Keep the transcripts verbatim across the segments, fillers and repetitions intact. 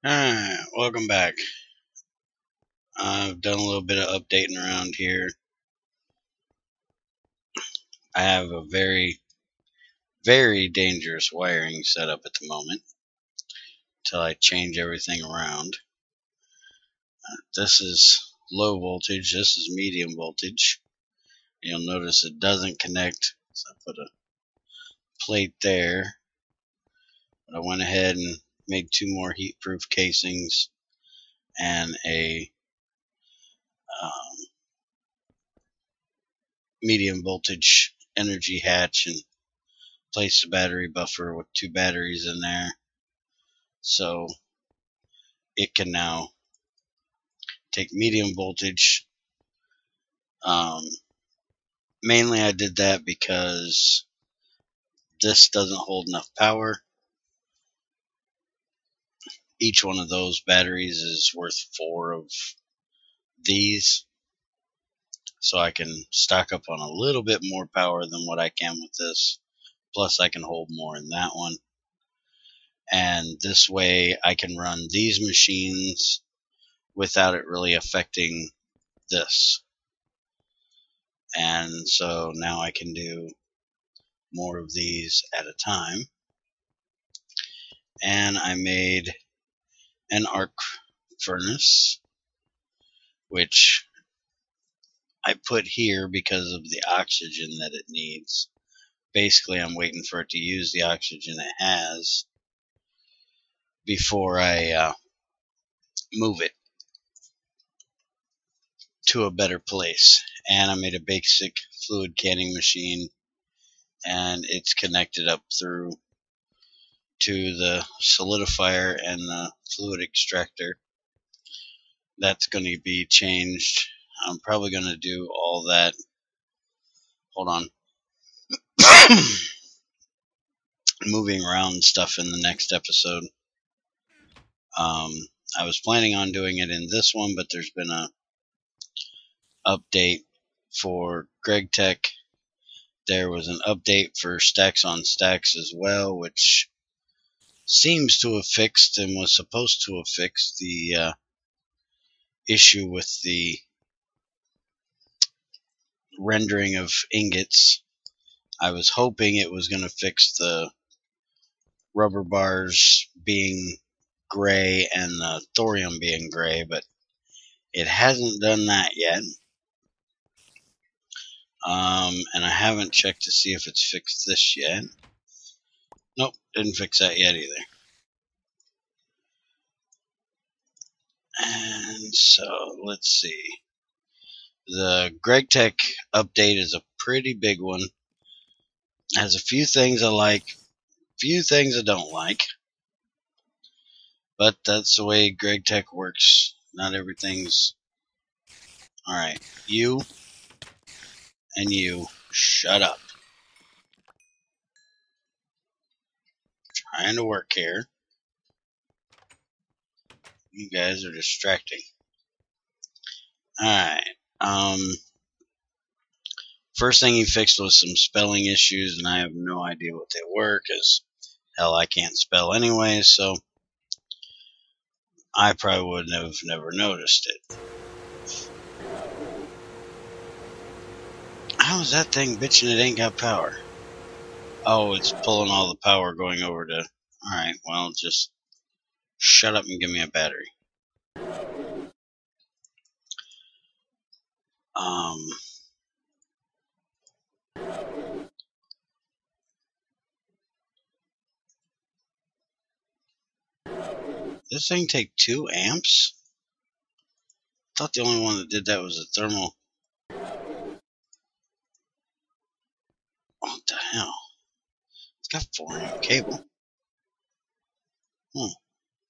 Alright, welcome back. I've done a little bit of updating around here. I have a very, very dangerous wiring set up at the moment until I change everything around. Uh, this is low voltage, this is medium voltage. You'll notice it doesn't connect, so I put a plate there. But I went ahead and made two more heat-proof casings and a um, medium voltage energy hatch, and placed a battery buffer with two batteries in there, so it can now take medium voltage. Um, mainly I did that because this doesn't hold enough power. Each one of those batteries is worth four of these, so I can stock up on a little bit more power than what I can with this. Plus I can hold more in that one, and this way I can run these machines without it really affecting this. And so now I can do more of these at a time. And I made an arc furnace, which I put here because of the oxygen that it needs. Basically, I'm waiting for it to use the oxygen it has before I uh, move it to a better place. And I made a basic fluid canning machine, and it's connected up through to the solidifier and the fluid extractor. That's going to be changed. I'm probably going to do all that. Hold on. Moving around stuff in the next episode. Um, I was planning on doing it in this one, but there's been a update for GregTech. There was an update for Stacks on Stacks as well, which seems to have fixed and was supposed to have fixed the uh, issue with the rendering of ingots. I was hoping it was going to fix the rubber bars being gray and the thorium being gray, but it hasn't done that yet. Um, and I haven't checked to see if it's fixed this yet. Nope, didn't fix that yet either. And so, let's see. The GregTech update is a pretty big one. Has a few things I like, few things I don't like. But that's the way GregTech works. Not everything's... Alright, you and you, shut up. Trying to work here. You guys are distracting. Alright, um... first thing he fixed was some spelling issues, and I have no idea what they were, because, hell, I can't spell anyway, so I probably wouldn't have never noticed it. How is that thing bitching it ain't got power? Oh, it's pulling all the power going over to... Alright, well, just shut up and give me a battery. Um... This thing take two amps? I thought the only one that did that was a thermal. What the hell? It's got four amp cable. Hmm.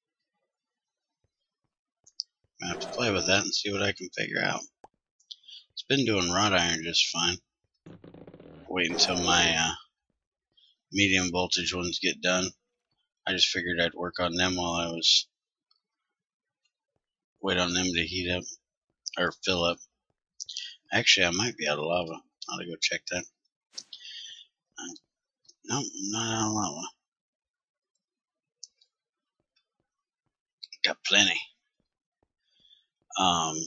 I have to play with that and see what I can figure out. It's been doing wrought iron just fine. Wait until my uh, medium voltage ones get done. I just figured I'd work on them while I was... Wait on them to heat up. Or fill up. Actually, I might be out of lava. I ought to go check that. Uh, no, I'm not out of lava. Got plenty. Um.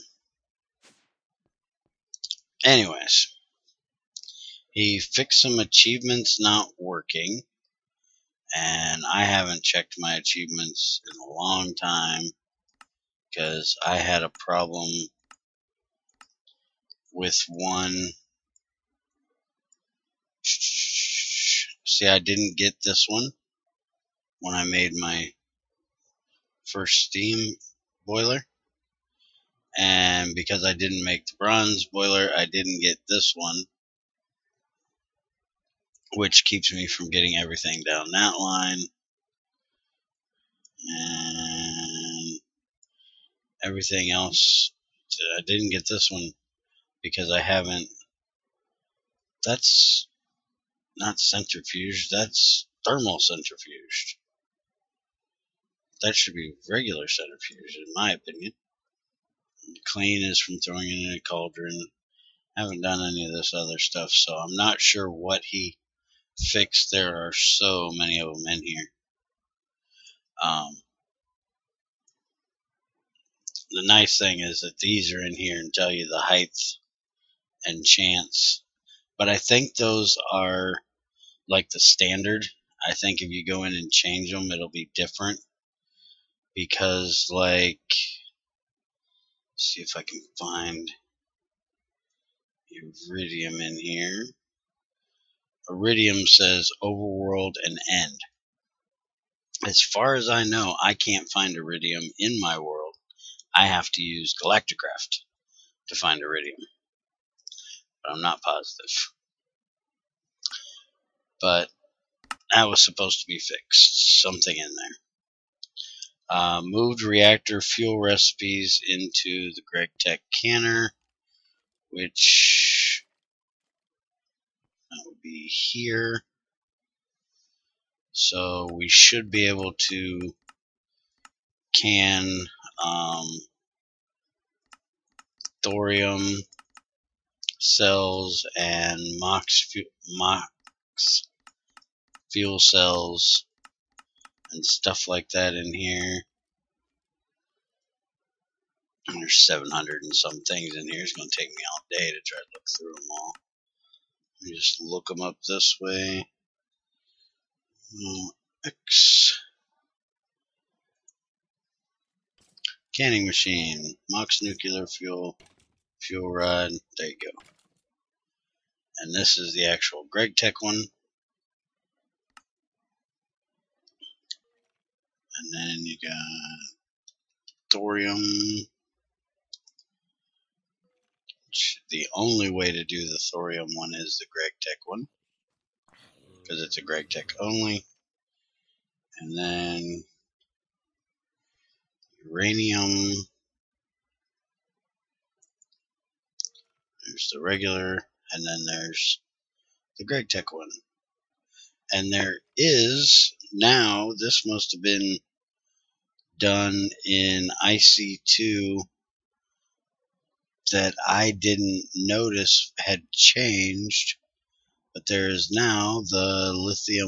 Anyways, he fixed some achievements not working, and I haven't checked my achievements in a long time because I had a problem with one. See, I didn't get this one when I made my first steam boiler, and because I didn't make the bronze boiler, I didn't get this one, which keeps me from getting everything down that line. And everything else, I didn't get this one because I haven't. That's not centrifuge, that's thermal centrifuge. That should be regular centrifuge, in my opinion. Clean is from throwing it in a cauldron. Haven't done any of this other stuff, so I'm not sure what he fixed. There are so many of them in here. Um, the nice thing is that these are in here and tell you the height and chance. But I think those are like the standard. I think if you go in and change them, it'll be different. Because, like, see if I can find Iridium in here. Iridium says Overworld and End. As far as I know, I can't find Iridium in my world. I have to use Galacticraft to find Iridium. But I'm not positive. But that was supposed to be fixed. Something in there. Uh, moved reactor fuel recipes into the GregTech canner, which that would be here. So we should be able to can um, thorium cells and MOX, fu MOX fuel cells and stuff like that in here. And there's seven hundred and some things in here. It's going to take me all day to try to look through them all. Let me just look them up this way. X. Canning machine. MOX nuclear fuel. Fuel rod. There you go. And this is the actual GregTech one. And then you got thorium. The only way to do the thorium one is the GregTech one, because it's a GregTech only. And then uranium. There's the regular, and then there's the GregTech one. And there is now, this must have been done in I C two that I didn't notice had changed, but there is now the lithium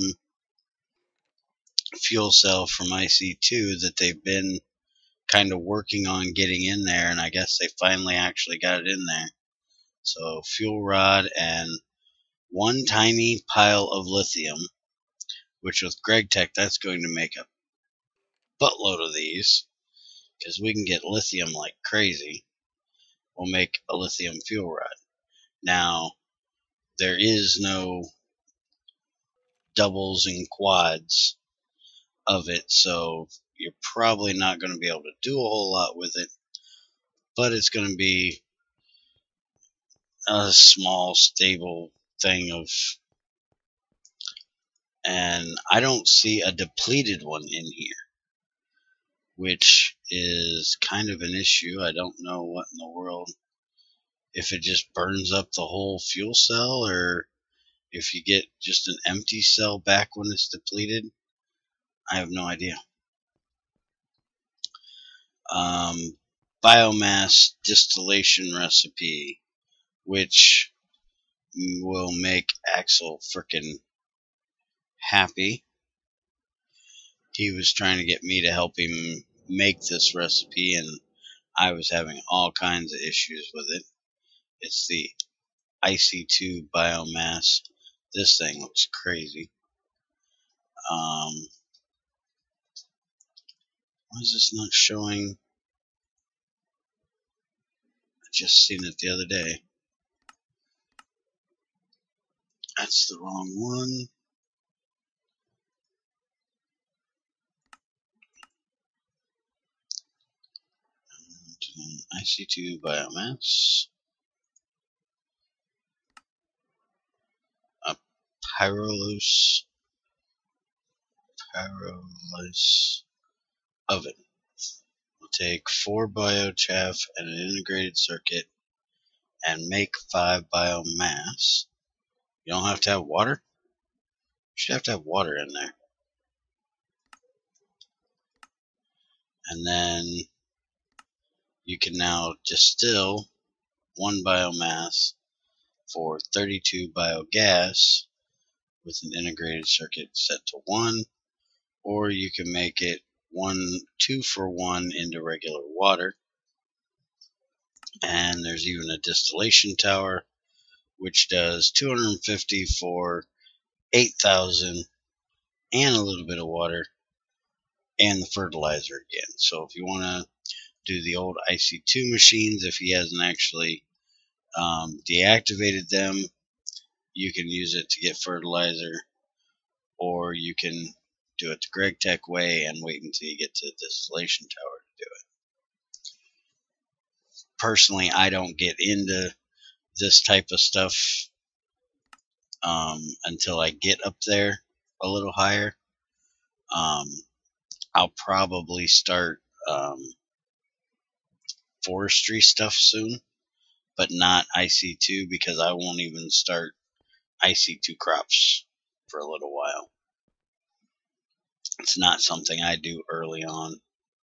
fuel cell from I C two that they've been kind of working on getting in there, and I guess they finally actually got it in there. So fuel rod and one tiny pile of lithium, which with GregTech, that's going to make a buttload of these, because we can get lithium like crazy. We'll make a lithium fuel rod. Now, there is no doubles and quads of it, so you're probably not going to be able to do a whole lot with it, but it's going to be a small, stable thing of, and I don't see a depleted one in here, which is kind of an issue. I don't know what in the world, if it just burns up the whole fuel cell, or if you get just an empty cell back when it's depleted. I have no idea. Um, biomass distillation recipe, which will make Axel frickin' happy. He was trying to get me to help him make this recipe, and I was having all kinds of issues with it. It's the I C two biomass. This thing looks crazy. Um, why is this not showing? I just seen it the other day. That's the wrong one. I C two biomass. A pyrolysis pyrolysis oven. We'll take four biochaff and an integrated circuit and make five biomass. You don't have to have water? You should have to have water in there. And then you can now distill one biomass for thirty-two biogas with an integrated circuit set to one, or you can make it one two for one into regular water. And there's even a distillation tower which does two hundred fifty for eight thousand and a little bit of water and the fertilizer again. So if you want to do the old I C two machines, if he hasn't actually um, deactivated them, you can use it to get fertilizer, or you can do it the Greg Tech way and wait until you get to the distillation tower to do it. Personally, I don't get into this type of stuff um, until I get up there a little higher. Um, I'll probably start um, forestry stuff soon, but not I C two, because I won't even start I C two crops for a little while. It's not something I do early on.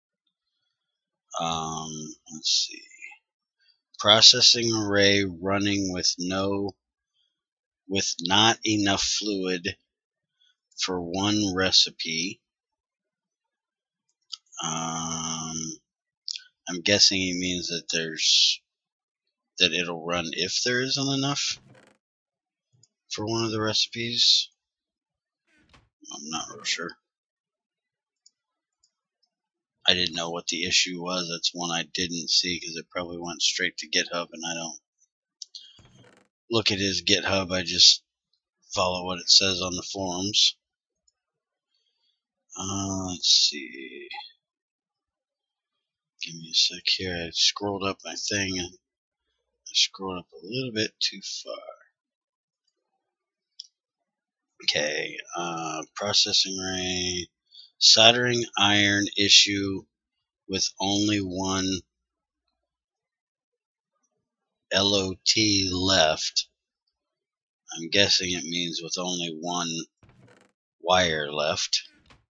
Um, let's see. Processing array running with no, with not enough fluid for one recipe. Um, I'm guessing he means that there's, that it'll run if there isn't enough for one of the recipes. I'm not real sure. I didn't know what the issue was. That's one I didn't see because it probably went straight to GitHub, and I don't look at his GitHub. I just follow what it says on the forums. Uh, let's see. Give me a sec here. I scrolled up my thing and I scrolled up a little bit too far. Okay, uh, processing array, soldering iron issue with only one L O T left. I'm guessing it means with only one wire left.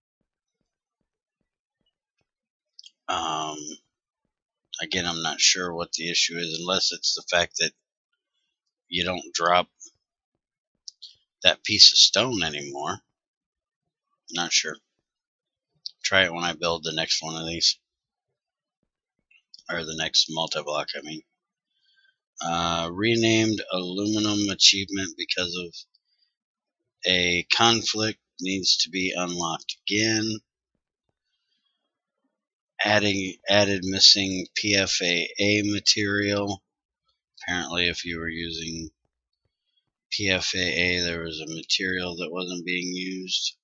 Um, again, I'm not sure what the issue is, unless it's the fact that you don't drop that piece of stone anymore. Not sure. Try it when I build the next one of these. Or the next multi-block, I mean. Uh, renamed aluminum achievement because of a conflict, needs to be unlocked again. Adding added missing P F A A material. Apparently, if you were using P F A A, there was a material that wasn't being used.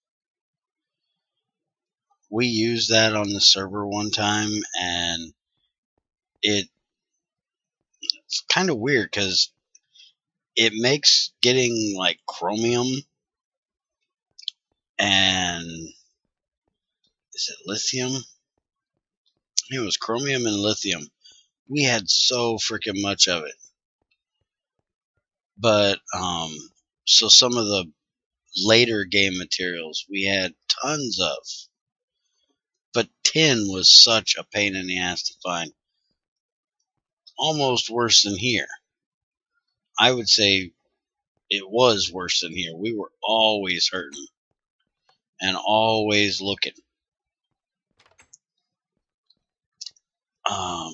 We used that on the server one time, and it it's kind of weird because it makes getting like chromium and is it lithium? It was chromium and lithium. We had so freaking much of it. But um, so some of the later game materials we had tons of. But tin was such a pain in the ass to find. Almost worse than here. I would say it was worse than here. We were always hurting and always looking. Um,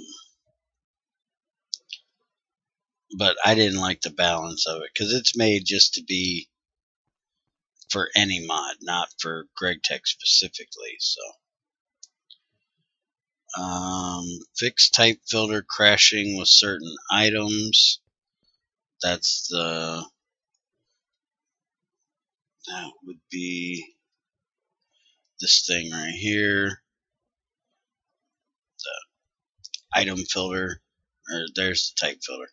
but I didn't like the balance of it because it's made just to be for any mod, not for GregTech specifically. So, um, fix type filter crashing with certain items. That's the that would be this thing right here, the item filter, or there's the type filter.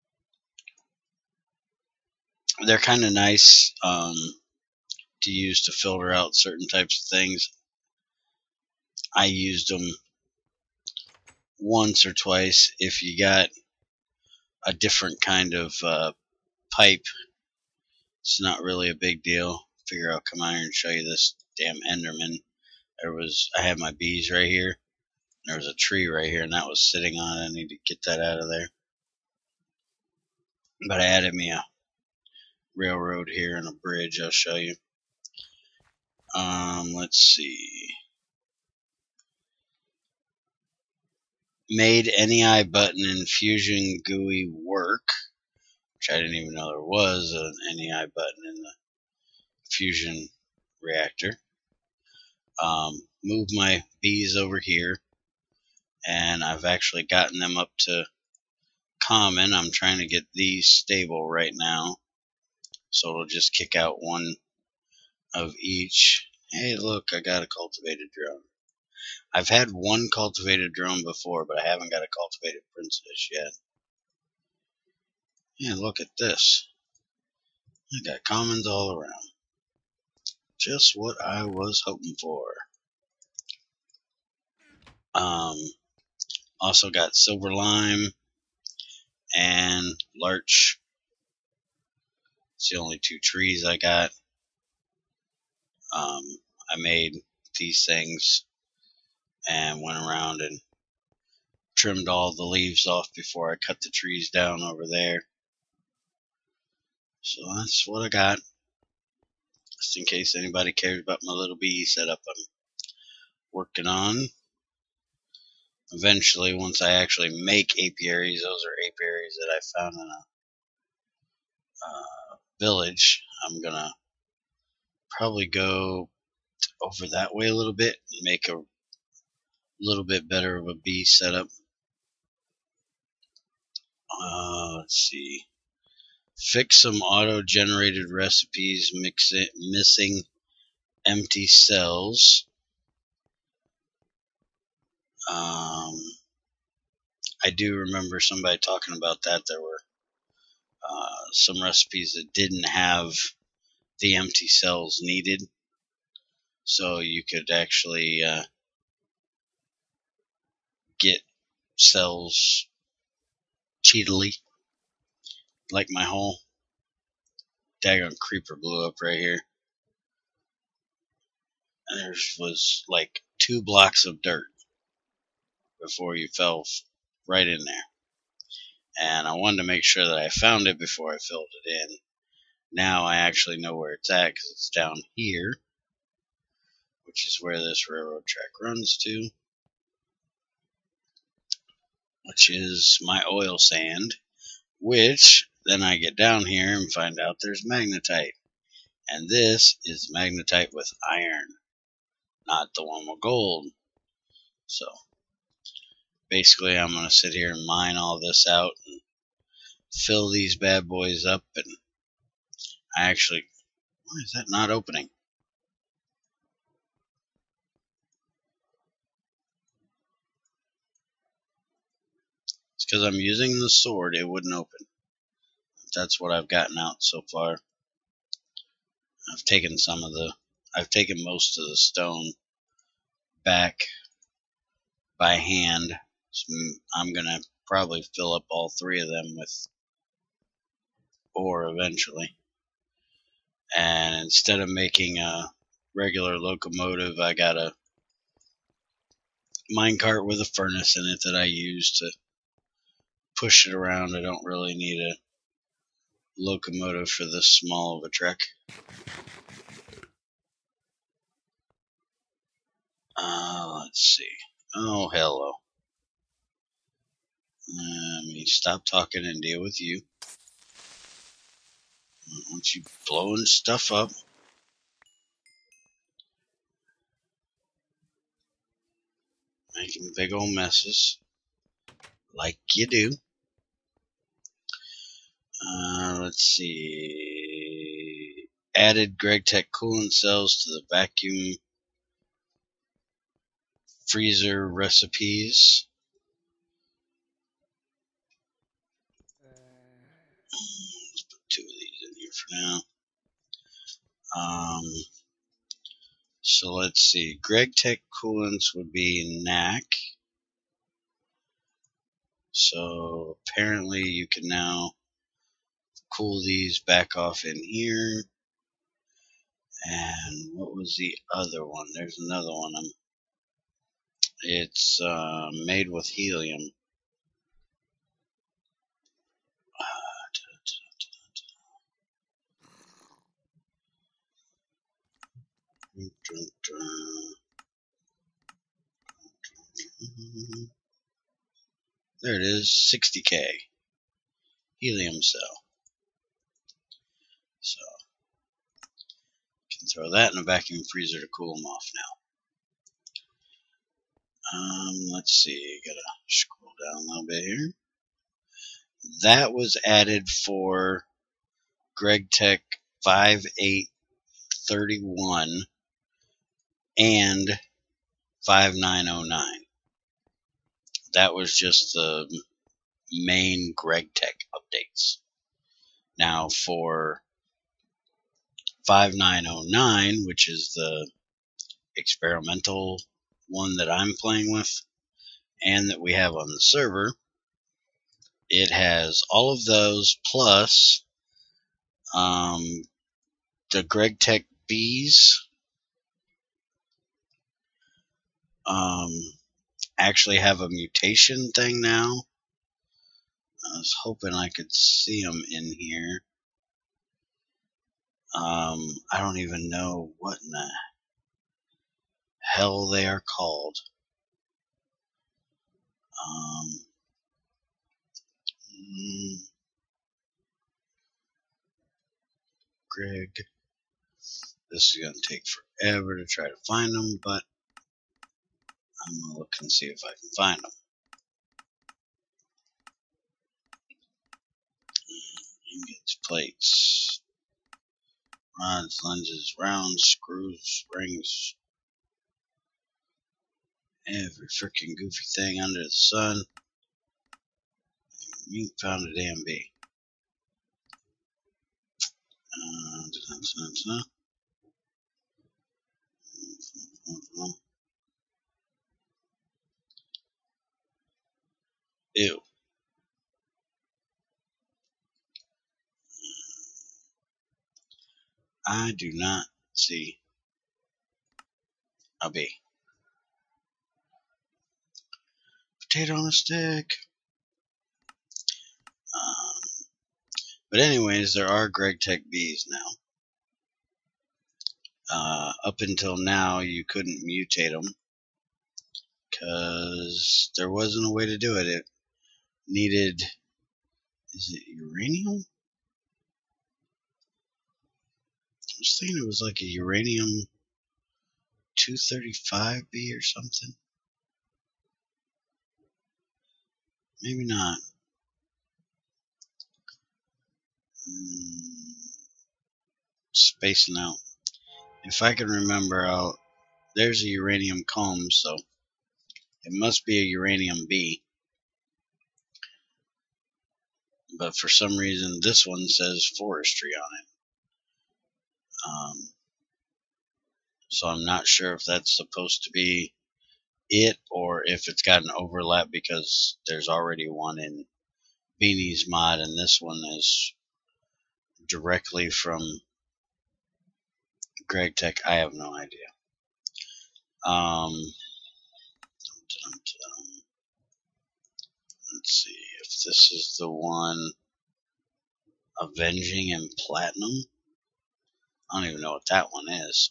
They're kind of nice um, to use to filter out certain types of things. I used them once or twice. If you got a different kind of uh, pipe, it's not really a big deal. Figure I'll come out here and show you this damn Enderman. There was, I had my bees right here. There was a tree right here, and that was sitting on it. I need to get that out of there. But I added me a railroad here and a bridge. I'll show you. Um, let's see. Made N E I button in Fusion G U I work, which I didn't even know there was an N E I button in the Fusion reactor. Um, moved my bees over here, and I've actually gotten them up to common. I'm trying to get these stable right now, so it'll just kick out one of each. Hey, look, I got a cultivated drone. I've had one cultivated drone before, but I haven't got a cultivated princess yet. Yeah, look at this. I got commons all around. Just what I was hoping for. Um, also got silver lime and larch. It's the only two trees I got. Um, I made these things and went around and trimmed all the leaves off before I cut the trees down over there. So that's what I got. Just in case anybody cares about my little bee setup I'm working on. Eventually, once I actually make apiaries, those are apiaries that I found in a uh, village. I'm gonna probably go over that way a little bit and make a little bit better of a bee setup. Uh, let's see. Fix some auto-generated recipes mix it, missing empty cells. Um, I do remember somebody talking about that. There were uh, some recipes that didn't have the empty cells needed, so you could actually uh, get cells cheatily, like my whole daggone creeper blew up right here. And there was like two blocks of dirt before you fell right in there. And I wanted to make sure that I found it before I filled it in. Now I actually know where it's at because it's down here, which is where this railroad track runs to, which is my oil sand, which then I get down here and find out there's magnetite. And this is magnetite with iron, not the one with gold. So basically I'm going to sit here and mine all this out and fill these bad boys up. And I actually, why is that not opening? It's because I'm using the sword, it wouldn't open. That's what I've gotten out so far. I've taken some of the, I've taken most of the stone back by hand. So I'm going to probably fill up all three of them with ore eventually. And instead of making a regular locomotive, I got a minecart with a furnace in it that I use to push it around. I don't really need a locomotive for this small of a trek. Uh, let's see. Oh, hello. Let me stop talking and deal with you. I don't want you blowing stuff up. Making big old messes. Like you do. Uh, let's see. Added GregTech coolant cells to the vacuum freezer recipes. Let's put two of these in here for now. Um, so let's see. GregTech coolants would be N A C. So apparently you can now cool these back off in here. And what was the other one? There's another one. Um, it's uh, made with helium. There it is, sixty K helium cell. So can throw that in a vacuum freezer to cool them off now. Um, let's see, gotta scroll down a little bit here. That was added for GregTech five eight thirty-one and five nine oh nine. That was just the main GregTech updates. Now for five nine oh nine, which is the experimental one that I'm playing with and that we have on the server, it has all of those plus um, the GregTech bees um, actually have a mutation thing now. I was hoping I could see them in here. Um, I don't even know what in the hell they are called. Um, mm, Greg. This is going to take forever to try to find them, but I'm going to look and see if I can find them. Ingots, plates, rods, lenses, rounds, screws, rings, every freaking goofy thing under the sun. You found a damn bee. Uh, da, da, da, da. Ew. I do not see a bee. Potato on a stick. Um, but anyways, there are GregTech bees now. Uh, up until now, you couldn't mutate them because there wasn't a way to do it. It needed, is it uranium? I was thinking it was like a uranium two thirty-five B or something. Maybe not. Mm, spacing out. If I can remember, I'll, there's a uranium comb, so it must be a uranium B. But for some reason, this one says forestry on it. Um, so I'm not sure if that's supposed to be it or if it's got an overlap because there's already one in Beanie's mod and this one is directly from GregTech. I have no idea. Um, let's see if this is the one Avenging in Platinum. I don't even know what that one is.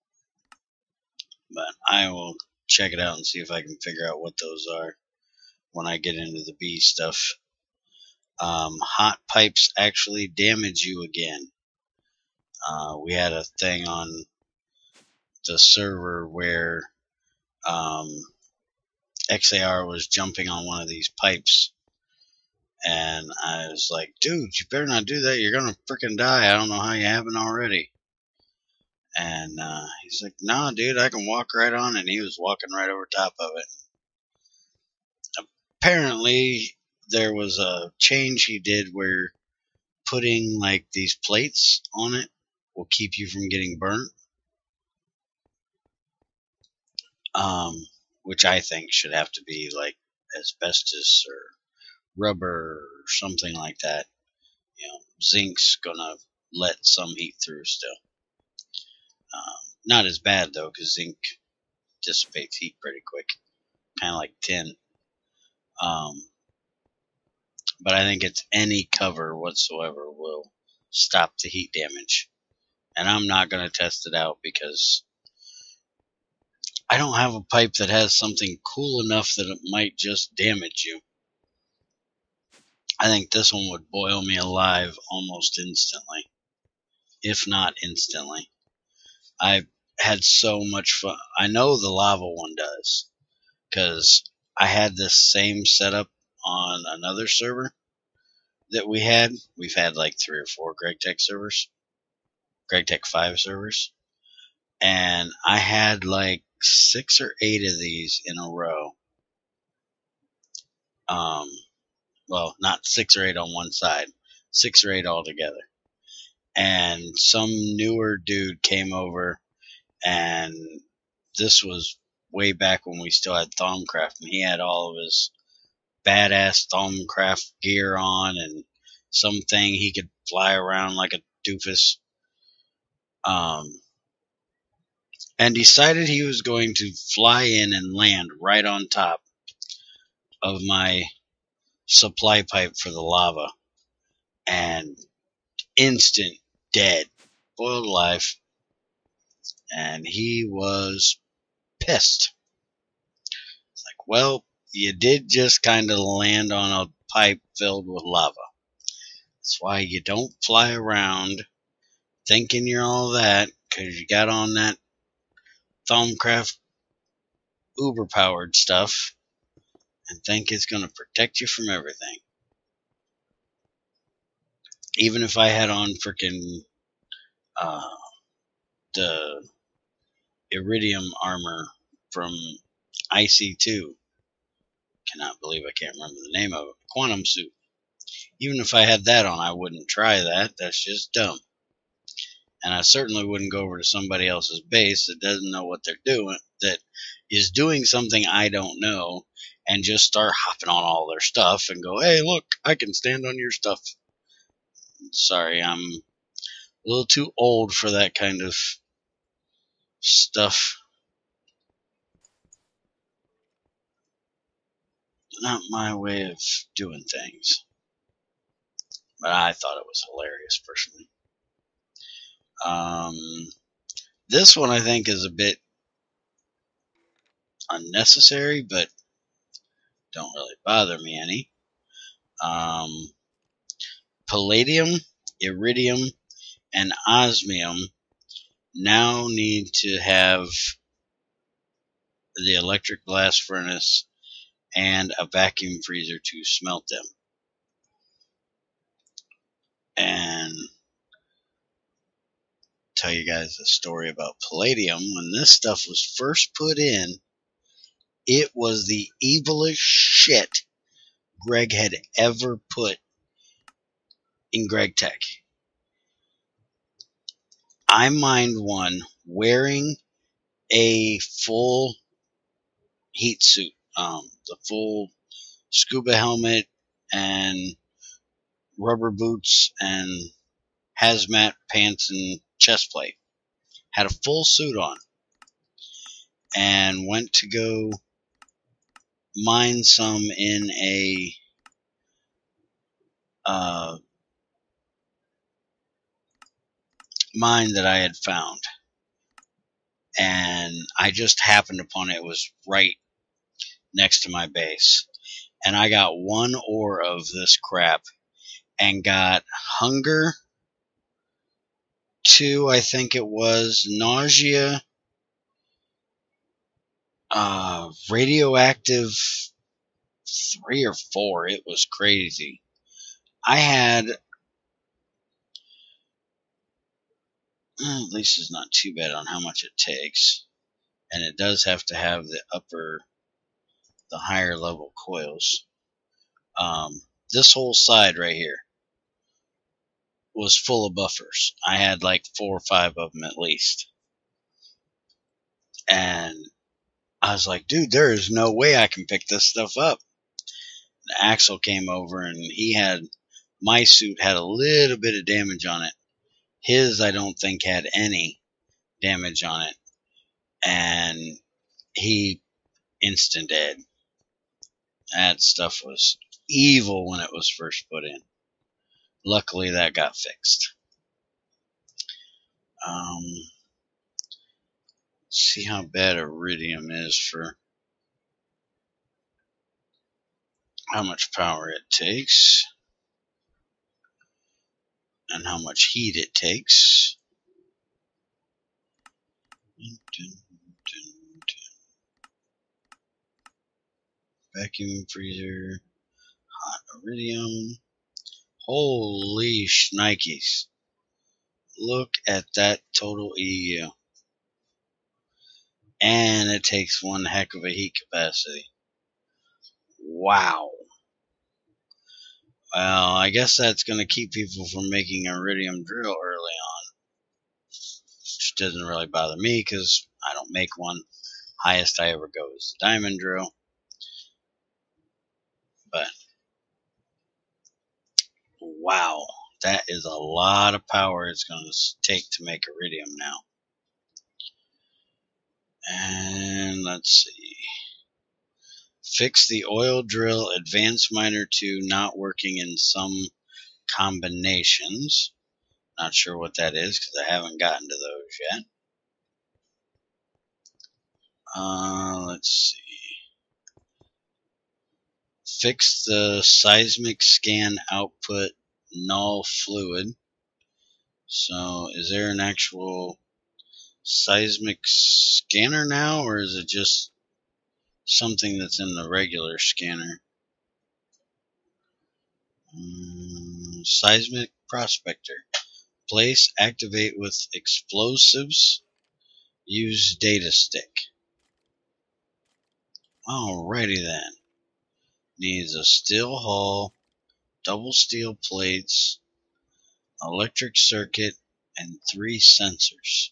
But I will check it out and see if I can figure out what those are. when I get into the bee stuff. Um, hot pipes actually damage you again. Uh, we had a thing on the server where um, X A R was jumping on one of these pipes, and I was like, dude, you better not do that. You're going to freaking die. I don't know how you haven't already. And uh, he's like, nah, dude, I can walk right on it. And he was walking right over top of it. Apparently, there was a change he did where putting like these plates on it will keep you from getting burnt. Um, which I think should have to be like asbestos or rubber or something like that. You know, zinc's gonna let some heat through still. Um, not as bad though, because zinc dissipates heat pretty quick, kind of like tin. Um, but I think it's any cover whatsoever will stop the heat damage. And I'm not going to test it out because I don't have a pipe that has something cool enough that it might just damage you. I think this one would boil me alive almost instantly, if not instantly. I've had so much fun. I know the lava one does, because I had this same setup on another server that we had. We've had like three or four GregTech servers, GregTech five servers, and I had like six or eight of these in a row. Um, well, not six or eight on one side, six or eight all together. And some newer dude came over, and this was way back when we still had Thaumcraft, and he had all of his badass Thaumcraft gear on and something he could fly around like a doofus. Um, and decided he was going to fly in and land right on top of my supply pipe for the lava, and instant dead, boiled alive, and he was pissed. It's like, well, you did just kind of land on a pipe filled with lava. That's why you don't fly around thinking you're all that, because you got on that Thaumcraft uber powered stuff and think it's going to protect you from everything. Even if I had on freaking uh, the iridium armor from I C two, cannot believe I can't remember the name of it, quantum suit. Even if I had that on, I wouldn't try that. That's just dumb. And I certainly wouldn't go over to somebody else's base that doesn't know what they're doing, that is doing something I don't know, and just start hopping on all their stuff and go, hey, look, I can stand on your stuff. Sorry, I'm a little too old for that kind of stuff. Not my way of doing things. But I thought it was hilarious, personally. Um, this one I think is a bit unnecessary, but don't really bother me any. Um, palladium, iridium, and osmium now need to have the electric blast furnace and a vacuum freezer to smelt them. And tell you guys a story about palladium. When this stuff was first put in, it was the evilest shit Greg had ever put in GregTech. I mined one wearing a full heat suit, um, the full scuba helmet and rubber boots and hazmat pants and chest plate. Had a full suit on, and went to go mine some in a uh, mine that I had found. And I just happened upon it. It was right next to my base. and I got one ore of this crap and got hunger, two, I think it was, nausea, uh, radioactive, three or four. It was crazy. I had, at least it's not too bad on how much it takes. And it does have to have the upper, the higher level coils. Um, this whole side right here was full of buffers. I had like four or five of them at least. And I was like, dude, there is no way I can pick this stuff up. And Axel came over and he had, my suit had a little bit of damage on it. His, I don't think, had any damage on it. And he instant dead. That stuff was evil when it was first put in. Luckily, that got fixed. Um, see how bad iridium is for how much power it takes and how much heat it takes. Vacuum freezer, hot iridium. Holy shnikes. Look at that total E U. And it takes one heck of a heat capacity. Wow. Well, I guess that's going to keep people from making an iridium drill early on. Which doesn't really bother me because I don't make one. Highest I ever go is the diamond drill. But, wow. That is a lot of power it's going to take to make iridium now. And let's see. Fix the oil drill advanced miner two not working in some combinations. Not sure what that is because I haven't gotten to those yet. Uh, let's see. Fix the seismic scan output null fluid. So is there an actual seismic scanner now, or is it just something that's in the regular scanner? Um, seismic prospector. Place, activate with explosives. Use data stick. Alrighty then. Needs a steel hull, double steel plates, electric circuit, and three sensors.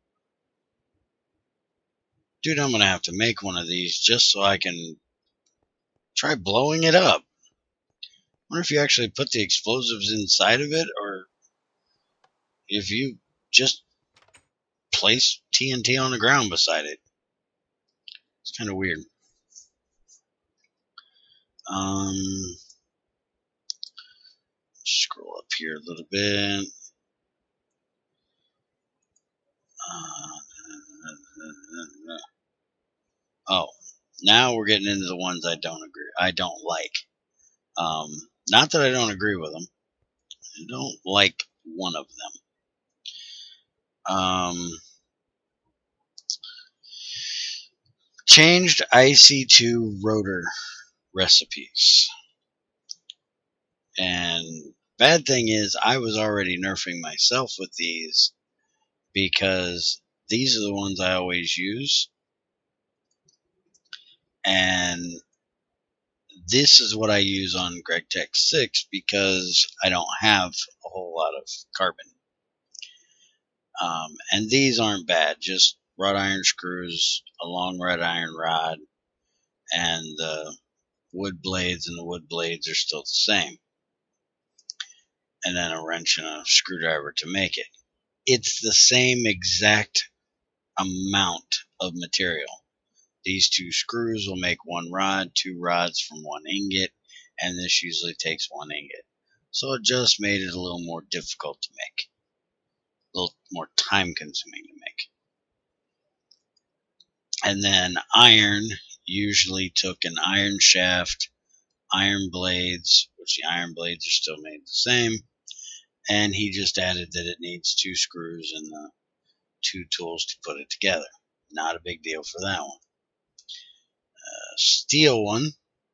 Dude, I'm gonna have to make one of these just so I can try blowing it up. I wonder if you actually put the explosives inside of it, or if you just place T N T on the ground beside it. It's kind of weird. Um, scroll up here a little bit. Uh, oh, now we're getting into the ones I don't agree. I don't like. Um, not that I don't agree with them. I don't like one of them. Um, changed I C two rotor recipes. And bad thing is, I was already nerfing myself with these because these are the ones I always use. And this is what I use on GregTech six because I don't have a whole lot of carbon. Um, and these aren't bad, just wrought iron screws, a long red iron rod, and the wood blades, and the wood blades are still the same. And then a wrench and a screwdriver to make it. It's the same exact amount of material. These two screws will make one rod, two rods from one ingot, and this usually takes one ingot. So it just made it a little more difficult to make. A little more time consuming to make. And then iron usually took an iron shaft, iron blades, which the iron blades are still made the same, and he just added that it needs two screws and the two tools to put it together. Not a big deal for that one. Uh, steel one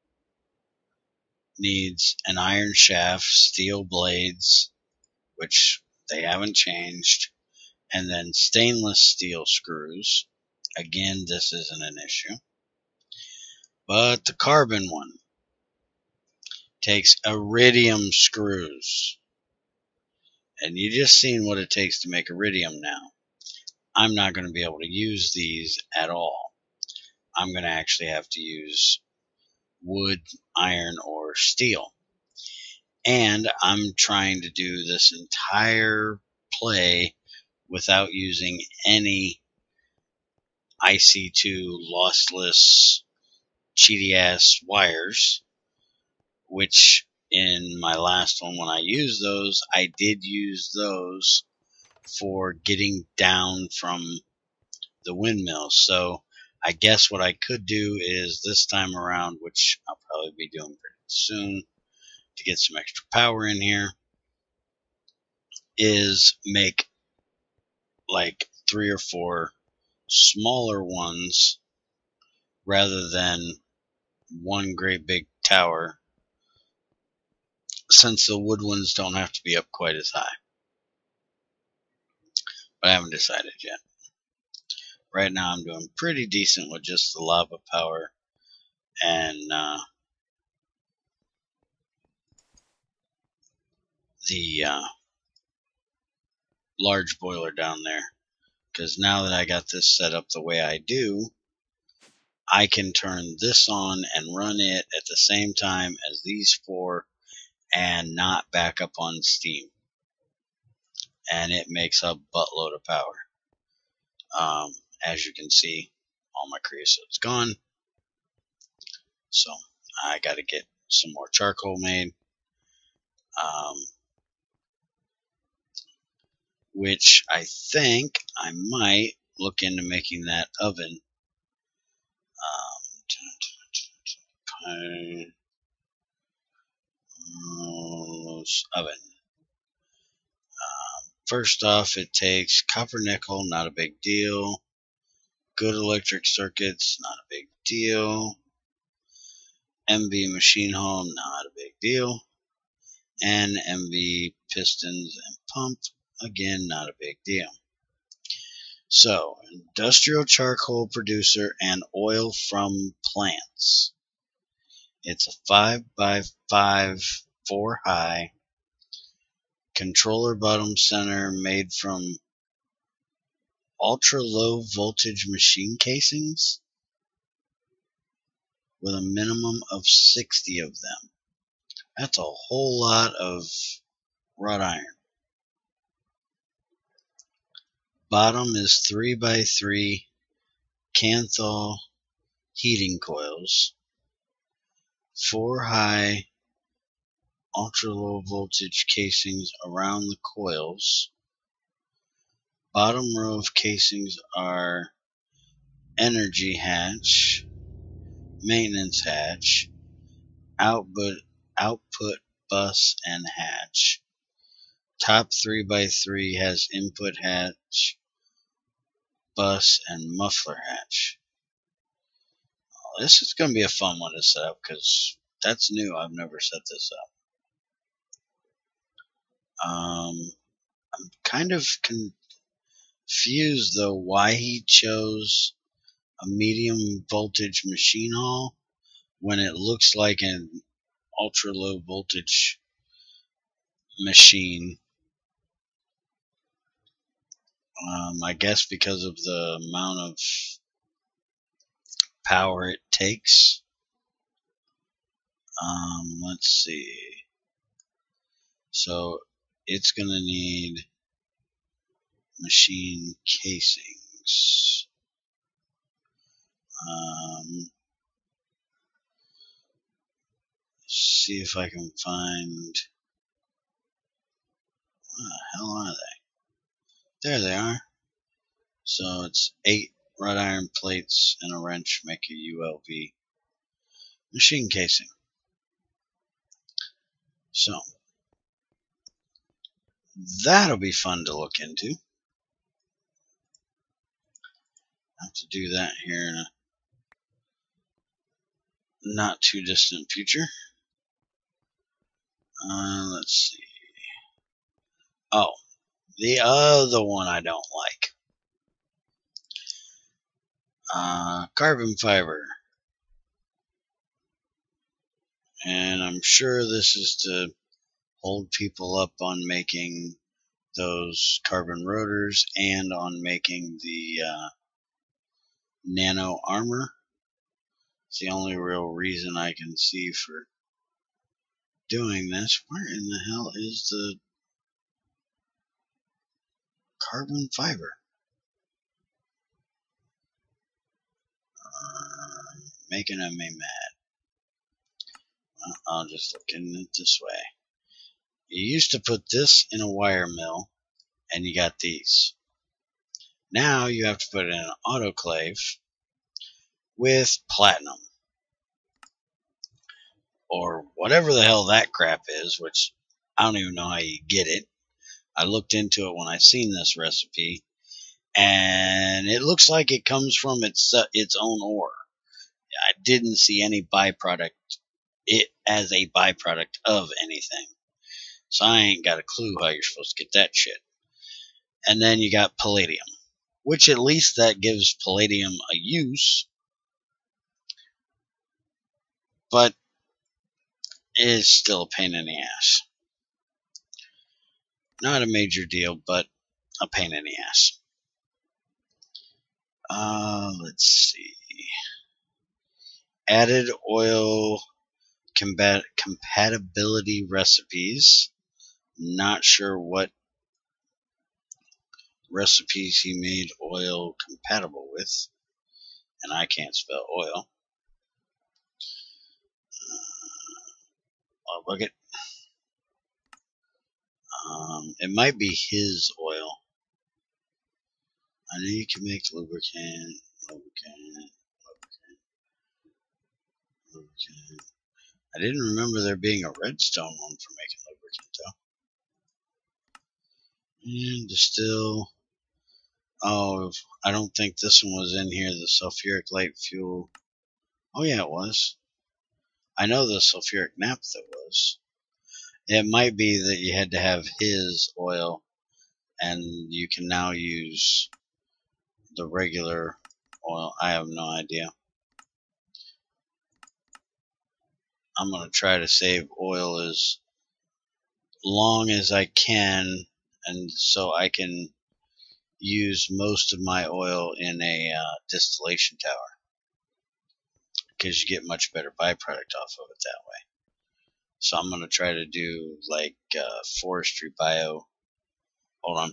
needs an iron shaft, steel blades, which they haven't changed, and then stainless steel screws. Again, this isn't an issue. But the carbon one takes iridium screws. And you just seen what it takes to make iridium now. I'm not going to be able to use these at all. I'm going to actually have to use wood, iron, or steel. And I'm trying to do this entire play without using any I C two lossless cheaty ass wires, which in my last one when I used those, I did use those for getting down from the windmills. So I guess what I could do is this time around, which I'll probably be doing pretty soon to get some extra power in here, is make like three or four smaller ones rather than one great big tower, since the wood ones don't have to be up quite as high. But I haven't decided yet. Right now I'm doing pretty decent with just the lava power and uh, the uh, large boiler down there. Because now that I got this set up the way I do, I can turn this on and run it at the same time as these four and not back up on steam. And it makes a buttload of power. Um, as you can see, all my creosote's gone. So I got to get some more charcoal made. Um, which I think I might look into making that oven. Um, oven. Um, first off, it takes copper nickel, not a big deal. Good electric circuits, not a big deal. M V machine hull, not a big deal. And M V pistons and pump, again, not a big deal. So, industrial charcoal producer and oil from plants. It's a five by five, four high controller bottom center made from ultra low voltage machine casings with a minimum of sixty of them. That's a whole lot of wrought iron. Bottom is three by three Kanthal heating coils, four high ultra low voltage casings around the coils. Bottom row of casings are energy hatch, maintenance hatch, output output bus and hatch. Top three by three has input hatch, bus, and muffler hatch. Oh, this is going to be a fun one to set up because that's new. I've never set this up. Um, I'm kind of confused though why he chose a medium voltage machine hull when it looks like an ultra low voltage machine. Um, I guess because of the amount of power it takes. Um, let's see. So it's going to need machine casings. Um, see if I can find. Where the hell are they? There they are. So it's eight wrought iron plates and a wrench make a U L V machine casing. So that'll be fun to look into. I have to do that here in a not too distant future. Uh, let's see. Oh, the other one I don't like. Uh, carbon fiber. And I'm sure this is to hold people up on making those carbon rotors and on making the uh, nano armor. It's the only real reason I can see for doing this. Where in the hell is the carbon fiber? Uh, making me mad. Well, I'll just look in it this way. You used to put this in a wire mill and you got these. Now you have to put it in an autoclave with platinum or whatever the hell that crap is, which I don't even know how you get it. I looked into it when I seen this recipe, and it looks like it comes from its uh, its own ore. I didn't see any byproduct, it as a byproduct of anything. So I ain't got a clue how you're supposed to get that shit. And then you got palladium, which at least that gives palladium a use, but is still a pain in the ass. Not a major deal, but a pain in the ass. Uh, let's see. Added oil combat compatibility recipes. Not sure what recipes he made oil compatible with, and I can't spell oil. Uh, look it. Um, it might be his oil. I know you can make lubricant, lubricant, lubricant, lubricant. I didn't remember there being a redstone one for making lubricant though. And distill. Oh, I don't think this one was in here. The sulfuric light fuel. Oh yeah, it was. I know the sulfuric naphtha was. It might be that you had to have his oil, and you can now use the regular oil. I have no idea. I'm going to try to save oil as long as I can, and so I can use most of my oil in a uh, distillation tower, because you get much better byproduct off of it that way. So I'm going to try to do like uh, forestry bio. Hold on.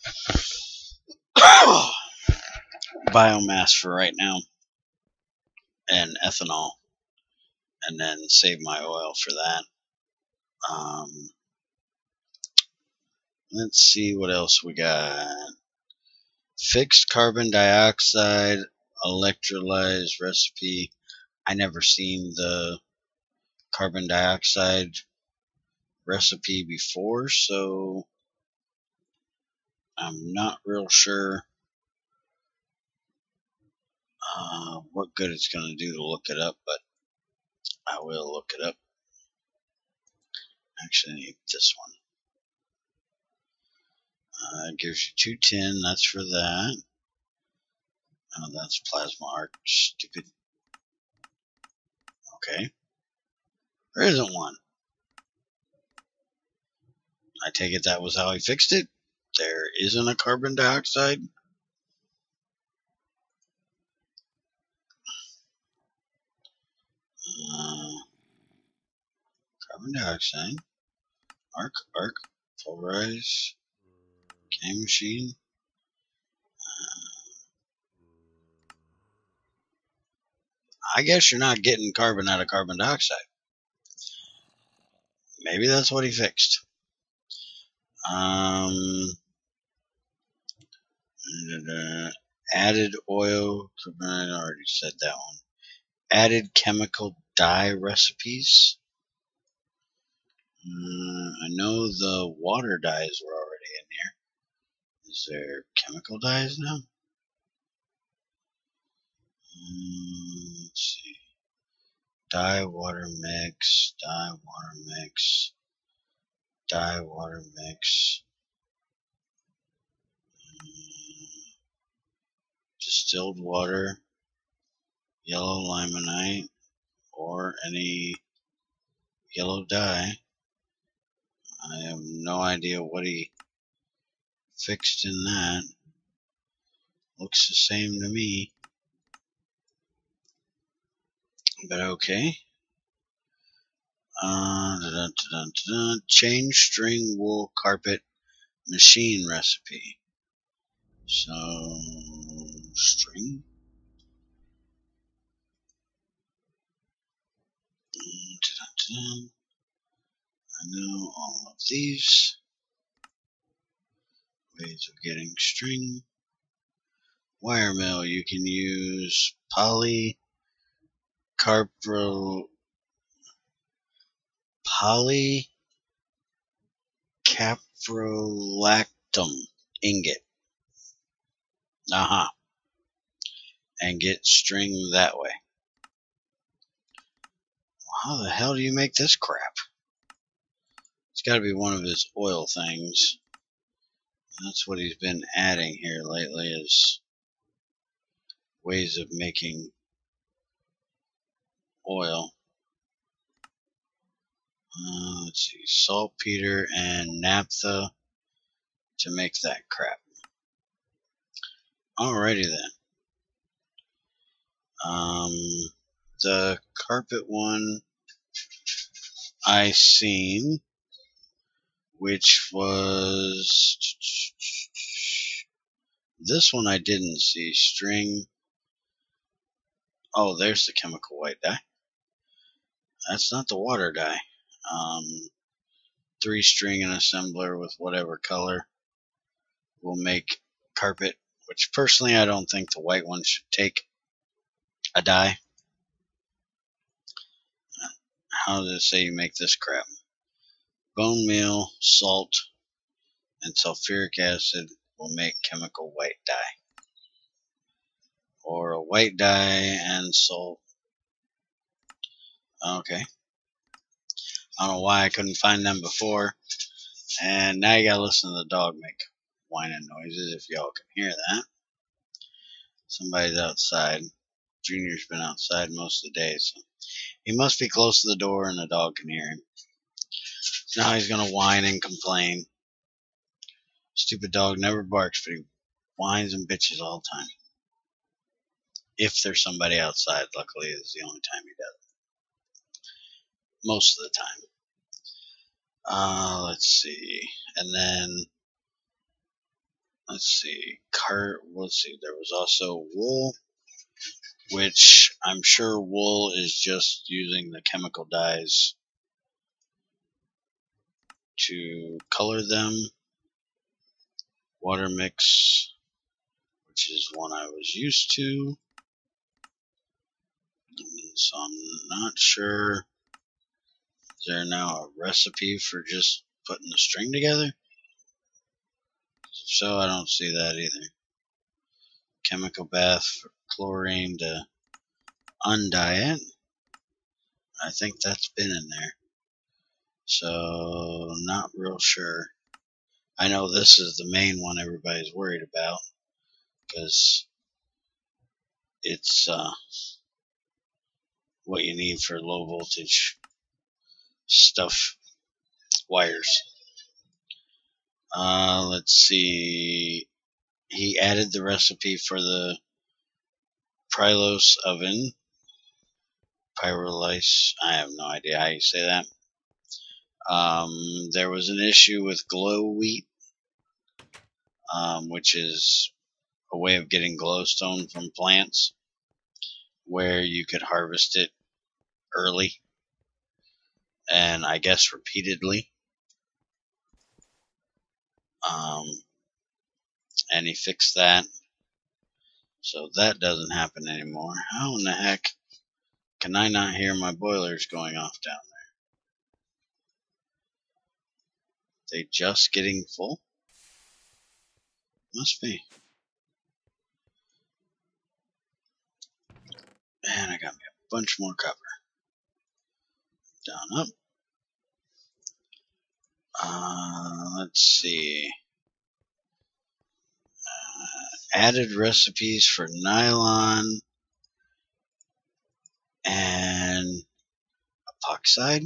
Biomass for right now, and ethanol, and then save my oil for that. Um, let's see what else we got. Fixed carbon dioxide electrolyze recipe. I never seen the carbon dioxide recipe before, so I'm not real sure uh, what good it's going to do to look it up, but I will look it up. Actually, I need this one. Uh, it gives you two ten. That's for that. Oh, that's plasma arc. Stupid. Okay. There isn't one. I take it that was how he fixed it. There isn't a carbon dioxide. Uh, carbon dioxide. Arc, arc, pulverize. Game machine. Uh, I guess you're not getting carbon out of carbon dioxide. Maybe that's what he fixed. Um, added oil. I already said that one. Added chemical dye recipes. Uh, I know the water dyes were already in here. Is there chemical dyes now? Um, let's see. Dye water mix, dye water mix, dye water mix. Um, distilled water, yellow limonite, or any yellow dye. I have no idea what he fixed in that. Looks the same to me. But okay. Uh, da -dun, da -dun, da -dun. Change string wool carpet machine recipe. So, string. Da -dun, da -dun. I know all of these ways of getting string. Wire mill, you can use polycarpro polycaprolactam ingot. Uh-huh. And get string that way. How the hell do you make this crap? It's got to be one of his oil things. That's what he's been adding here lately, is ways of making oil. Uh, let's see, saltpeter and naphtha to make that crap. Alrighty then. Um, the carpet one I seen, which was this one I didn't see. String. Oh, there's the chemical white dye. That's not the water dye. Um, three string and assembler with whatever color will make carpet, which personally I don't think the white one should take a dye. How does it say you make this crap? Bone meal, salt, and sulfuric acid will make chemical white dye. Or a white dye and salt. Okay. I don't know why I couldn't find them before. And now you gotta listen to the dog make whining noises, if y'all can hear that. Somebody's outside. Junior's been outside most of the day, so he must be close to the door and the dog can hear him. Now he's gonna whine and complain. Stupid dog never barks, but he whines and bitches all the time. If there's somebody outside, luckily this is the only time he does it. Most of the time. Uh, let's see. And then, let's see. Cart, let's see. There was also wool, which I'm sure wool is just using the chemical dyes to color them. Water mix, which is one I was used to. So I'm not sure. Is there now a recipe for just putting the string together? So I don't see that either. Chemical bath for chlorine to undye it. I think that's been in there. So not real sure. I know this is the main one everybody's worried about because it's uh, what you need for low voltage stuff, wires. Uh, let's see. He added the recipe for the Pyros oven. Pyrolyse. I have no idea how you say that. Um, there was an issue with glow wheat, um, which is a way of getting glowstone from plants where you could harvest it early and I guess repeatedly. Um, and he fixed that. So that doesn't happen anymore. How in the heck can I not hear my boilers going off down They just getting full? Must be. And I got me a bunch more copper. Down, up. Uh, let's see. Uh, added recipes for nylon and epoxide.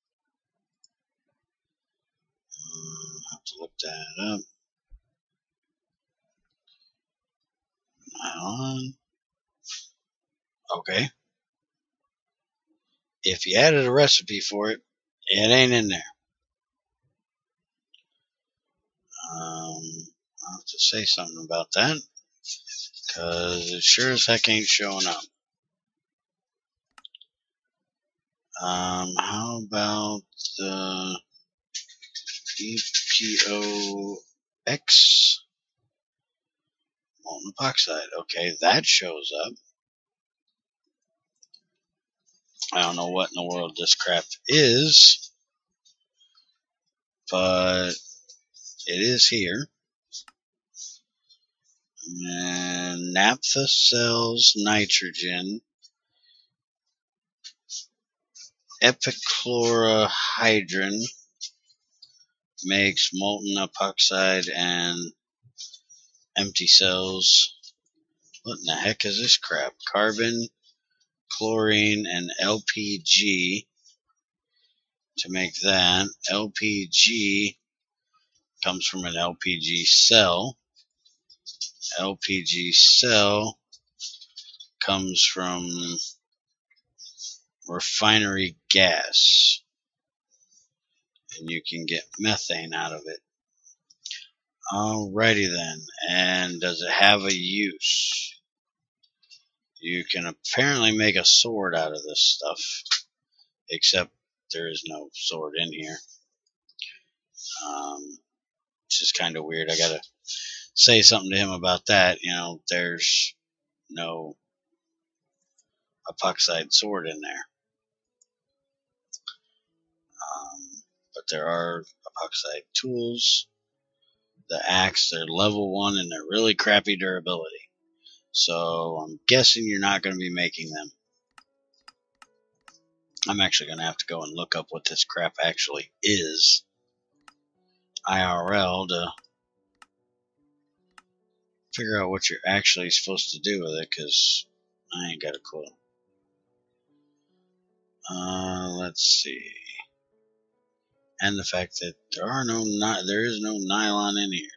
Uh, have to look that up. Nylon. Okay. If you added a recipe for it, it ain't in there. Um, I'll have to say something about that, because it sure as heck ain't showing up. Um, how about the E P O X molten epoxide? Okay, that shows up. I don't know what in the world this crap is, but it is here. And naphtha sells nitrogen. Epichlorohydrin makes molten epoxide and empty cells. What in the heck is this crap? Carbon, chlorine, and L P G to make that. L P G comes from an L P G cell. L P G cell comes from refinery gas, and you can get methane out of it. Alrighty then, and does it have a use? You can apparently make a sword out of this stuff, except there is no sword in here. Um, which is kind of weird. I gotta say something to him about that. You know, there's no epoxide sword in there. Um, but there are epoxide tools. The axe, they're level one and they're really crappy durability. So I'm guessing you're not going to be making them. I'm actually going to have to go and look up what this crap actually is I R L to figure out what you're actually supposed to do with it, because I ain't got a clue. Uh, let's see. And the fact that there are no there is no nylon in here.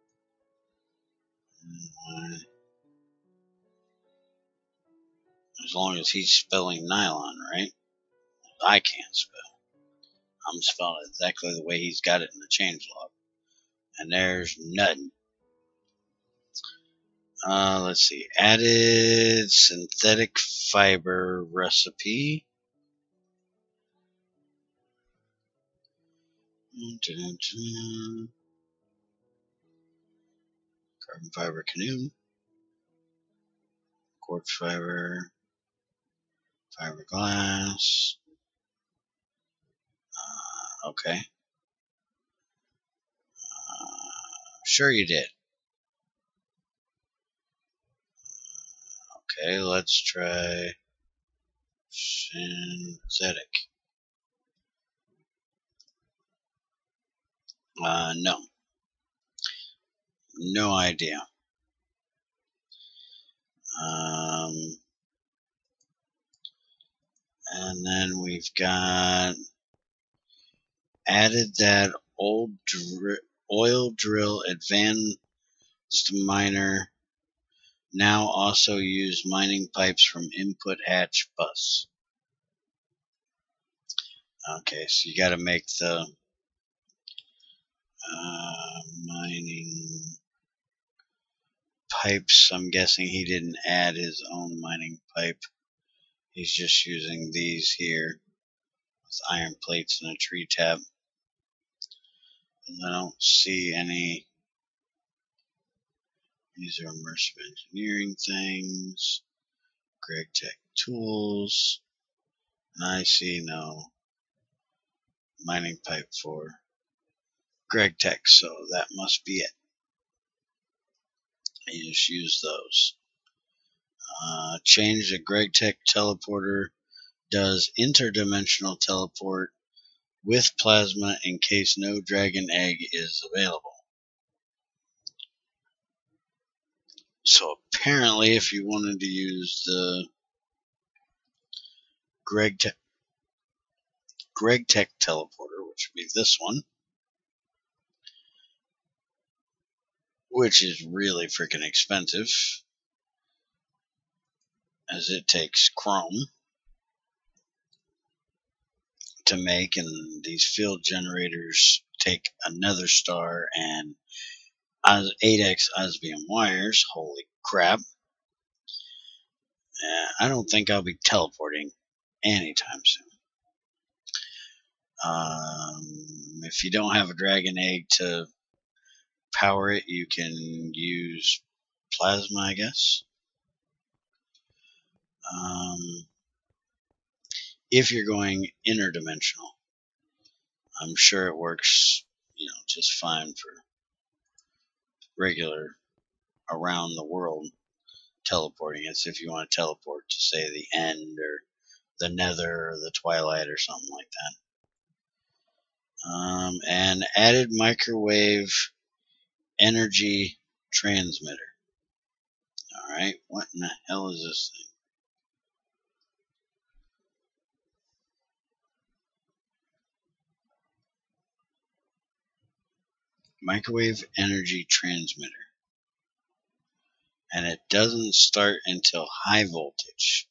As long as he's spelling nylon right, I can't spell. I'm spelling it exactly the way he's got it in the changelog, and there's nothing. Uh, let's see. Added synthetic fiber recipe. Carbon fiber canoe. Quartz fiber. Fiberglass. Uh, okay. Uh, sure you did. Okay, let's try synthetic. Uh, no. No idea. Um, and then we've got added that old dr oil drill advanced miner. Now also use mining pipes from input hatch bus. Okay, so you got to make the uh, mining pipes. I'm guessing he didn't add his own mining pipe. He's just using these here with iron plates and a tree tab. And I don't see any. These are immersive engineering things. Greg Tech tools. And I see no mining pipe for GregTech, so that must be it. You just use those. Uh, change the GregTech teleporter does interdimensional teleport with plasma in case no dragon egg is available. So apparently if you wanted to use the GregTech GregTech teleporter, which would be this one, which is really freaking expensive, as it takes chrome to make, and these field generators take another star and eight X osmium wires. Holy crap. Uh, I don't think I'll be teleporting anytime soon. Um, if you don't have a dragon egg to power it, you can use plasma, I guess. Um, if you're going interdimensional, I'm sure it works, you know, just fine for regular around the world teleporting. It's if you want to teleport to, say, the end or the nether or the twilight or something like that. Um, and added microwave energy transmitter. Alright, what in the hell is this thing? Microwave energy transmitter. And it doesn't start until high voltage.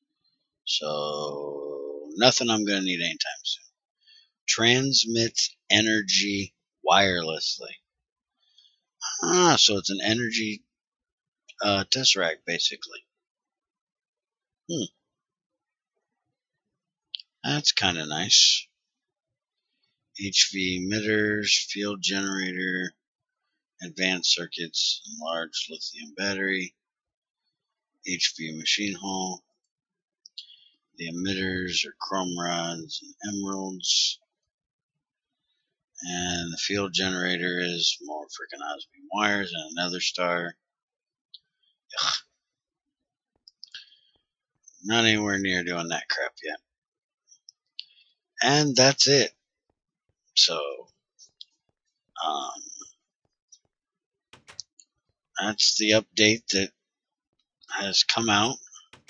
So, nothing I'm going to need anytime soon. Transmits energy wirelessly. Ah, so it's an energy uh, tesseract, basically. Hmm. That's kind of nice. H V emitters, field generator, advanced circuits, large lithium battery, H V machine hull. The emitters are chrome rods and emeralds. And the field generator is more freaking osmium wires and another star. Ugh. Not anywhere near doing that crap yet. And that's it. So, um, that's the update that has come out.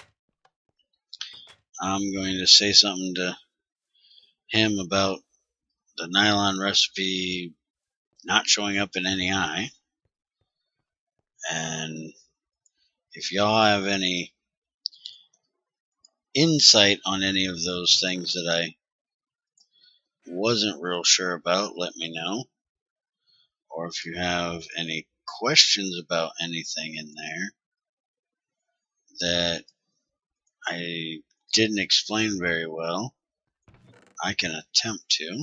I'm going to say something to him about the nylon recipe not showing up in any eye. And if y'all have any insight on any of those things that I wasn't real sure about, let me know. Or if you have any questions about anything in there that I didn't explain very well, I can attempt to.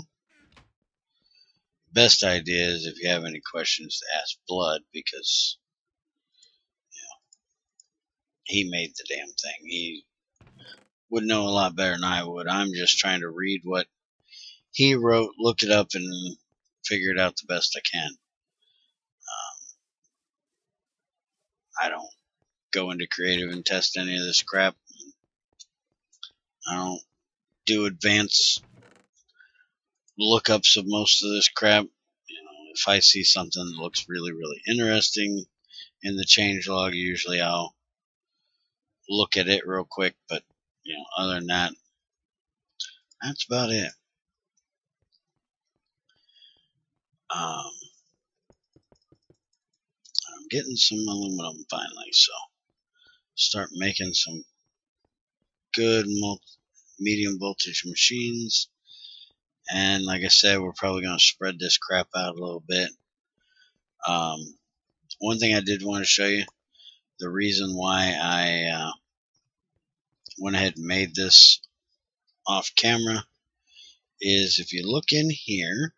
Best idea is if you have any questions to ask Blood, because you know, he made the damn thing. He would know a lot better than I would. I'm just trying to read what he wrote, look it up, and figure it out the best I can. Um, I don't go into creative and test any of this crap. I don't do advanced lookups of most of this crap. You know, if I see something that looks really, really interesting in the changelog, usually I'll look at it real quick. But you know, other than that, that's about it. Um, I'm getting some aluminum finally, so start making some good medium voltage machines. And like I said, we're probably going to spread this crap out a little bit. Um, one thing I did want to show you, the reason why I uh, went ahead and made this off camera is if you look in here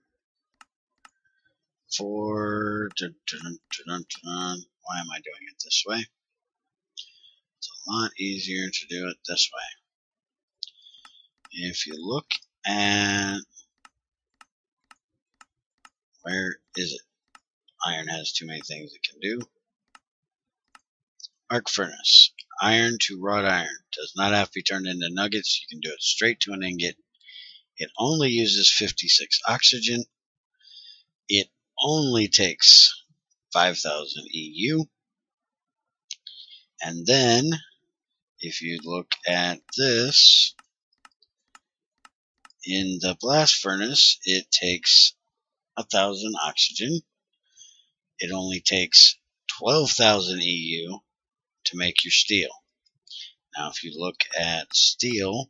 for dun, dun, dun, dun, why am I doing it this way? It's a lot easier to do it this way. If you look at where is it? Iron has too many things it can do. Arc furnace. Iron to wrought iron. Does not have to be turned into nuggets. You can do it straight to an ingot. It only uses fifty-six oxygen. It only takes five thousand E U. And then, if you look at this, in the blast furnace, it takes one thousand oxygen. It only takes twelve thousand E U to make your steel. Now, if you look at steel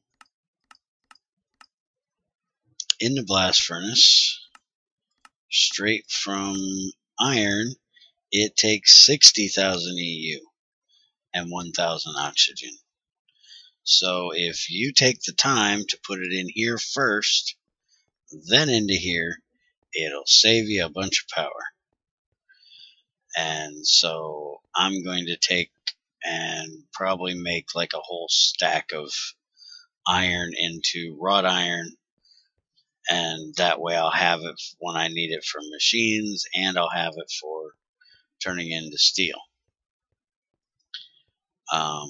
in the blast furnace, straight from iron, it takes sixty thousand E U and one thousand oxygen. So if you take the time to put it in here first, then into here, it'll save you a bunch of power. And so I'm going to take and probably make like a whole stack of iron into wrought iron, and that way I'll have it when I need it for machines, and I'll have it for turning into steel. Um,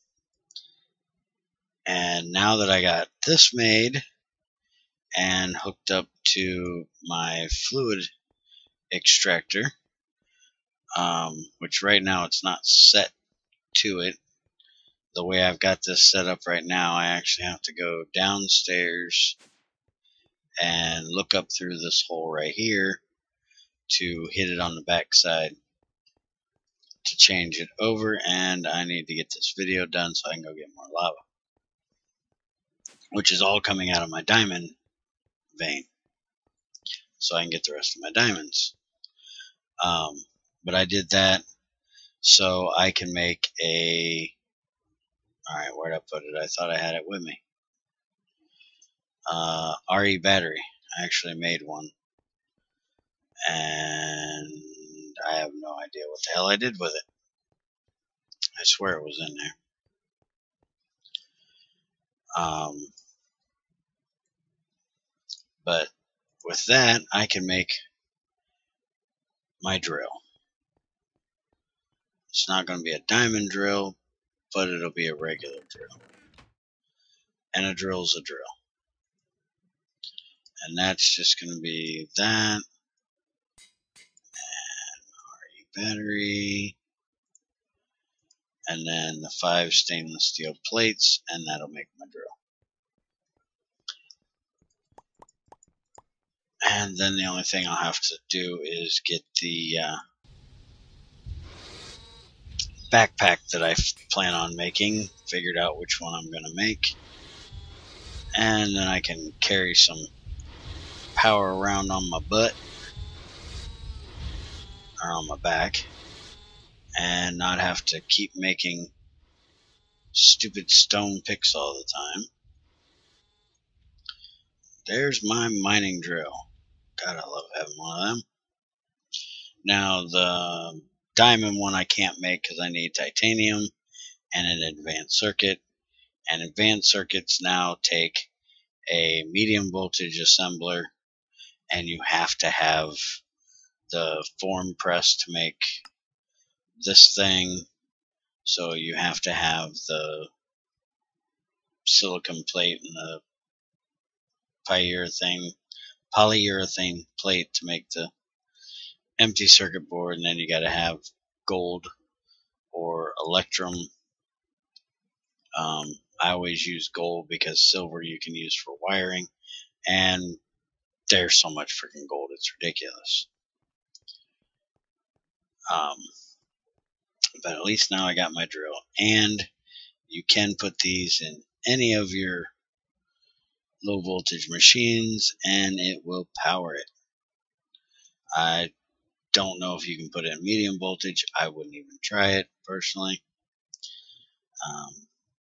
and now that I got this made and hooked up to my fluid extractor, um, which right now it's not set to it. The way I've got this set up right now, I actually have to go downstairs and look up through this hole right here to hit it on the back side to change it over, and I need to get this video done so I can go get more lava, which is all coming out of my diamond vein, so I can get the rest of my diamonds. Um, but I did that so I can make a, alright, where'd I put it? I thought I had it with me. Uh, R E battery. I actually made one, and I have no idea what the hell I did with it. I swear it was in there. Um, but with that, I can make my drill. It's not going to be a diamond drill, but it'll be a regular drill. And a drill's a drill. And that's just going to be that. And R E battery. And then the five stainless steel plates, and that'll make my drill. And then the only thing I'll have to do is get the uh, backpack that I plan on making, figured out which one I'm going to make, and then I can carry some power around on my butt, or on my back, and not have to keep making stupid stone picks all the time. There's my mining drill. God, I love having one of them. Now, the diamond one I can't make because I need titanium and an advanced circuit. And advanced circuits now take a medium voltage assembler, and you have to have the form press to make this thing. So you have to have the silicon plate and the polyurethane polyurethane plate to make the empty circuit board, and then you got to have gold or electrum. Um, I always use gold because silver you can use for wiring, and there's so much freaking gold, it's ridiculous. Um, but at least now I got my drill, and you can put these in any of your low voltage machines and it will power it. I don't know if you can put it in medium voltage. I wouldn't even try it personally. Um,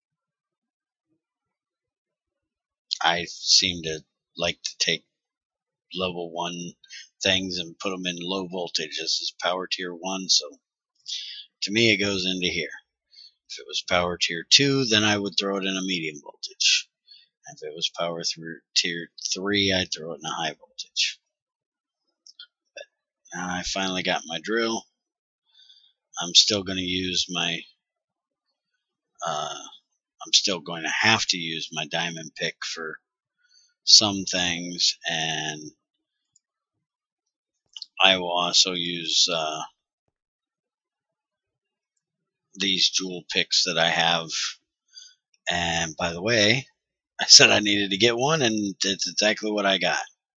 I seem to like to take level one things and put them in low voltage. This is power tier one, so to me it goes into here. If it was power tier two, then I would throw it in a medium voltage. If it was power through tier three, I'd throw it in a high voltage. But Now I finally got my drill. I'm still going to use my uh, I'm still going to have to use my diamond pick for some things, and I will also use uh, these jewel picks that I have. And by the way, I said I needed to get one, and it's exactly what I got.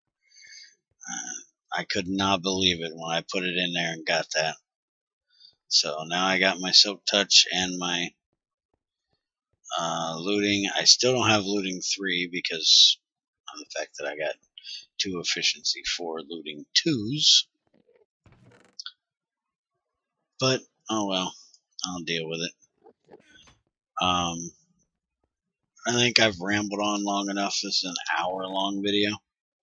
Uh, I could not believe it when I put it in there and got that. So now I got my Silk Touch and my uh, looting. I still don't have looting three because of the fact that I got two efficiency four looting twos. But oh well, I'll deal with it. Um, I think I've rambled on long enough. This is an hour long video.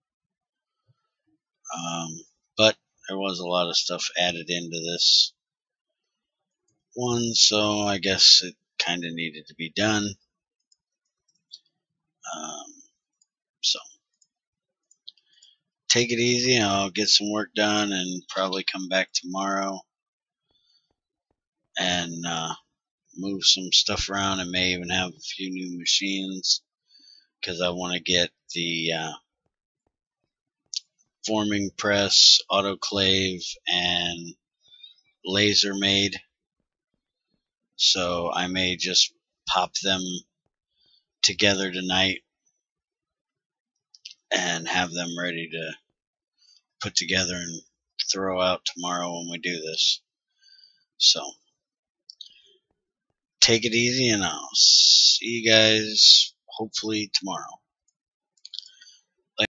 Um, but there was a lot of stuff added into this one, so I guess it kind of needed to be done. Um, so take it easy. I'll get some work done and probably come back tomorrow and uh, move some stuff around, and may even have a few new machines because I want to get the uh, forming press, autoclave, and laser made. So I may just pop them together tonight and have them ready to put together and throw out tomorrow when we do this. So take it easy, and I'll see you guys hopefully tomorrow.